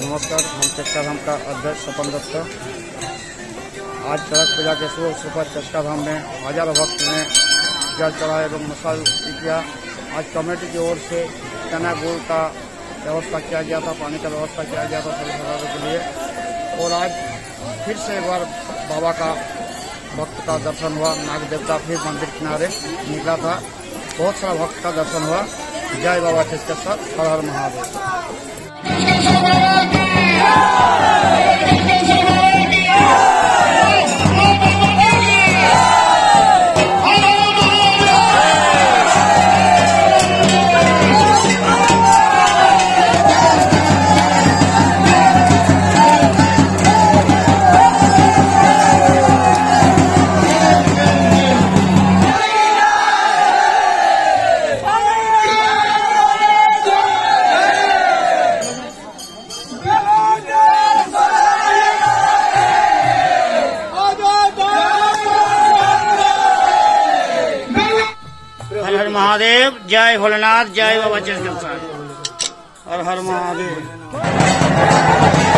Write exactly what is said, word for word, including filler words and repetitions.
नमस्कार, हम चचका धाम का अध्यक्ष स्वपन दत्त। आज चरक पूजा के शुभ अवसर पर चचका धाम में हजारों भक्त ने जल चढ़ाया एवं मसाल किया। आज कमेटी की ओर से चना गुड़ का व्यवस्था किया गया था, पानी का व्यवस्था किया गया था सभी सरकारों के लिए। और आज फिर से एक बार बाबा का भक्त का दर्शन हुआ। नाग देवता फिर मंदिर किनारे निकला था, बहुत सारा भक्त का दर्शन हुआ। जय बाबा चचकेश्वर, हर हर महादेव। हर हर महादेव। जय भोलेनाथ, जय बाबा चचकेश्वर, हर हर महादेव।